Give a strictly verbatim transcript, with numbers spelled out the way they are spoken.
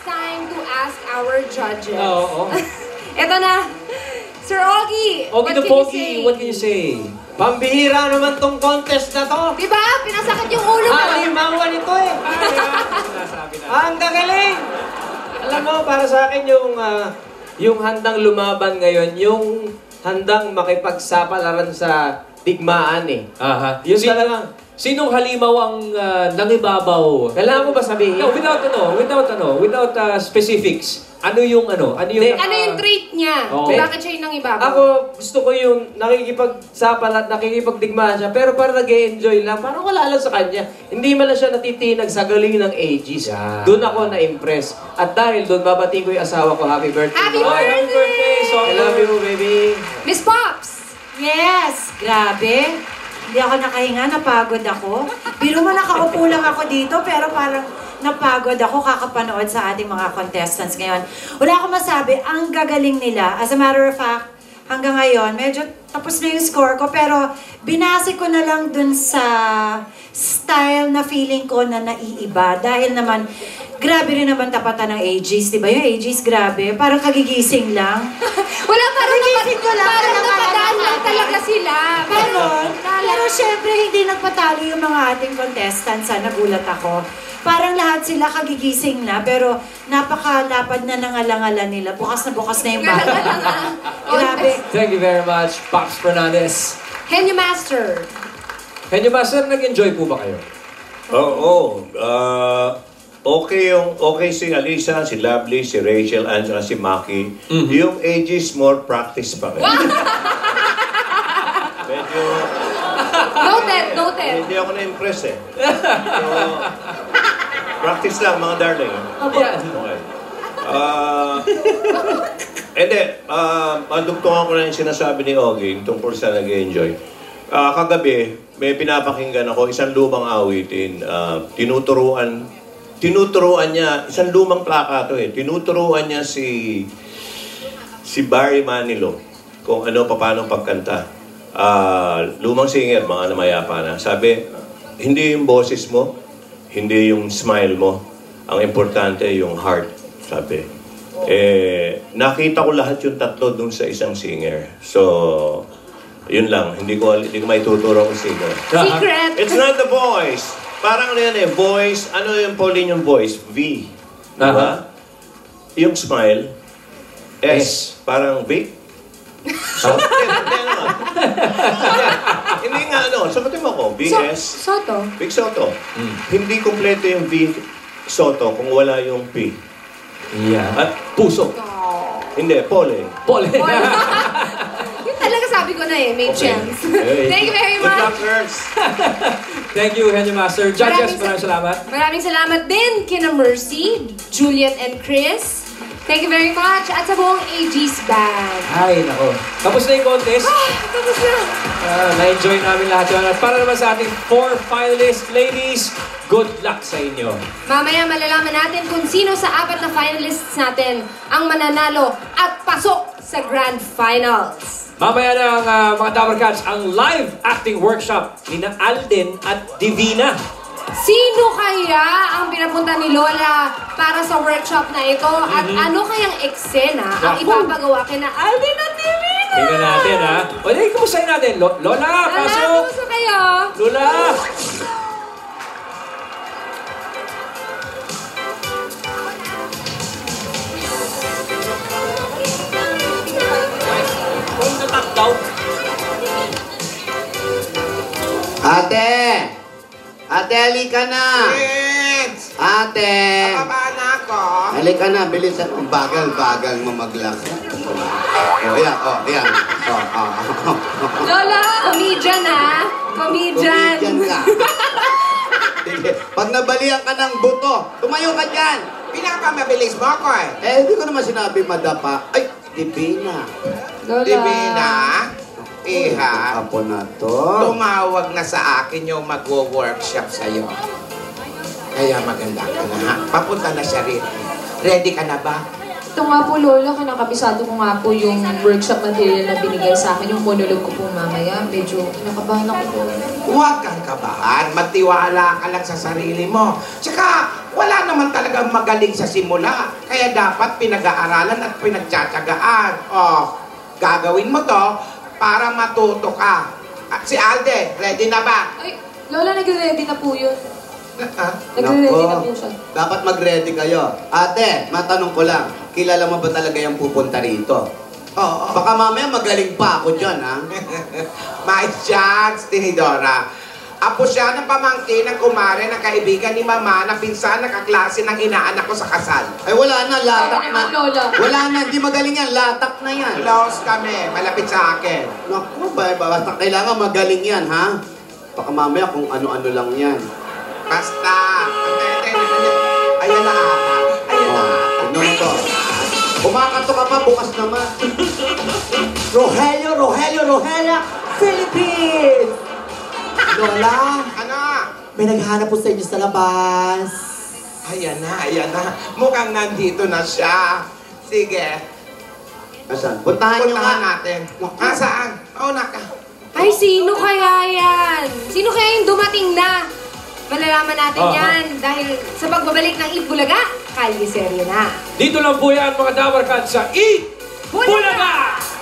time to ask our judges. Oo. Oh, oh. Ito na. Sir Ogie, Ogie what the can you Pogie, say? what can you say? Pambihira naman tong contest na to. Diba? Pinasakit yung ulo ko. Halimawan ito eh. Ang gagaling! Alam mo, para sa akin yung, uh, yung handang lumaban ngayon, yung handang makipagsapalaran sa digmaan eh. Aha. Yun Sin talagang... Sinong halimaw ang uh, nangibabaw? Kailangan mo ba sabihin? No, without ano, without ano, without uh, specifics. Ano yung ano? Ano yung, De, ano yung trait niya? Oo. Bakit siya yung nangibabaw? Ako, gusto ko yung nakikipagsapal at nakikipagdigmaan siya, pero parang nag-e-enjoy lang. Parang wala lang sa kanya. Hindi man lang siya natitinag sa galing ng ages. Yeah. Doon ako na-impress. At dahil doon, babati ko yung asawa ko, happy birthday. Happy Mama. birthday! Happy birthday! So, I love you, baby. Miss Pops! Yes! Grabe! Hindi ako nakahinga, napagod ako. Biro mo, nakaupo lang ako dito, pero parang napagod ako kakapanood sa ating mga contestants ngayon. Wala akong masabi, ang gagaling nila. As a matter of fact, hanggang ngayon, medyo tapos na yung score ko, pero binase ko na lang dun sa style na feeling ko na naiiba. Dahil naman, grabe rin naman tapatan ng ages, di ba? Yung ages, grabe. Parang kagigising lang. Wala, parang Kagigising ko lang. Parang Alam- napadaan lang talaga sila. Pero, Pero, pero syempre, hindi nagpatalo yung mga ating contestants. Ha? Nagulat ako. Parang lahat sila kagigising na, pero napakalapad na nangalangala nila. Bukas na bukas na yung bata. Grabe. thank you very much, Pops Fernandez. Henyo Master. Henyo Master, nag-enjoy po ba kayo? Oo. Uh, okay yung okay si Alisa, si Lovely, si Rachel, and saka si Maki. Mhm. Yung ages more practice pa rin. Medyo Noted, noted. hindi ako na-impress eh. So, practice lang mga darling. Yan. Okay. Ah, hindi, uh, madugtungan ko na yung sinasabi ni Ogie tungkol sa nag-enjoy. Ah, kagabi, may pinapakinggan ako isang lumang awitin. Ah, tinuturuan, tinuturuan niya, isang lumang plaka to eh. Tinuturuan niya si si Barry Manilow kung ano, paano pagkanta. Ah, lumang singer, mga namayapa na. Sabi, hindi yung boses mo, hindi yung smile mo. Ang importante yung heart, sabi. Eh, nakita ko lahat yung tatlo dun sa isang singer. So, yun lang. Hindi ko, hindi ko may tuturo kung singer. Secret. It's not the voice. Parang ano yan eh, voice, ano yung Pauline yung voice? V. Diba? Uh-huh. Yung smile, S. Parang Vic. So, hindi, hindi, ano. Hindi nga, ano, sagutin mo ko, V S. So, Soto. Vic Soto. Hindi kompleto yung V Soto kung wala yung P. Yeah. At Puso. Oh. hindi, Pole. Pole. Yun talaga sabi ko na eh, may Okay. chance. Okay. Thank you very Good luck, much. girls. Thank you, Henyo Master. Judges, Maraming maraming sa- salamat. Maraming salamat din kina Mercy, Juliet, and Chris. Thank you very much. At sa buong A G's band. Ay, nako. Tapos na yung contest. Ah, tapos na. Ah, na-enjoy namin lahat yun. At para naman sa ating four finalists, ladies, good luck sa inyo. Mamaya malalaman natin kung sino sa apat na finalists natin ang mananalo at pasok sa Grand Finals. Mamaya na ang ah, mga Tower Cats, ang live acting workshop ni na Alden at Divina. Sino kaya ang pinapunta ni Lola para sa workshop na ito? At ano kayang eksena ang Naku. ipapagawa kina Alden at Divina? Tingnan natin, ha? O, di, kumustahin natin? Lo- Lola, Lola, pasok! kumusta kayo? Lola! Ate! Ate, halika na! Kids! Ate! Bababa na ako. Halika na, bilisan mo. Bagal-bagal mo maglakad. O, yan, o, yan. O, o, o. Lola! Comedian, ha? Comedian. Comedian ka. Sige, pag nabalian ka ng buto, tumayo ka dyan. Pinapamabilis mo ako eh. Eh, hindi ko naman sinabi madapa. Ay, Divina. Lola. Divina, Iha, Apo na to. tumawag na sa akin yung mag-workshop sa'yo. Kaya maganda ka na ha. Papunta na siya rin. Ready ka na ba? Ito nga po, Lola, kinakabisado ko nga po yung workshop material na binigay sa akin, yung monologue ko po mamaya. Medyo kinakabahan ako po. Huwag kang kabahan. Magtiwala ka lang sa sarili mo. Tsaka, wala naman talagang magaling sa simula. Kaya dapat pinag-aaralan at pinagtsatsagaan. O, gagawin mo to para matuto ka. Ah, si Alde, ready na ba? Ay, Lola, nagre-ready na po yun. Ah, Nagre-ready na po Nako, siya. dapat mag-ready kayo. Ate, matanong ko lang, kilala mo ba talaga yung pupunta rito? Oo. Baka mamaya magaling pa ako dyan, ha? My chance, Tinidora. Apo siya ng pamangkin ng kumare ng kaibigan ni Mama na pinsan na kaklase ng inaanak ko sa kasal. Ay, wala na, latak Tama na. naman, Lola. Wala na, hindi magaling yan, latak na yan. Close kami, malapit sa akin. Naku, ba, ba, basta kailangan magaling yan, ha? Baka mamaya kung ano-ano lang yan. Basta. Ayan na ata. Ayan na Oh, ata. ano na to? Kumakato ka pa, bukas naman. Rogelio, Rogelio, Rogelia, Philippines! Lola, Ano? may naghahanap po sa inyo sa labas. Ayan na, ayan na. Mukhang nandito na siya. Sige. Asan? Puntahan nyo nga. Puntahan natin. Ah, saan? Oh, naka. Ay, sino kaya yan? Sino kaya yung dumating na? Malalaman natin Aha. yan dahil sa pagbabalik ng Eat Bulaga, Kalye Serye na. Dito lang po yan mga Dabarkad sa Eat Bulaga!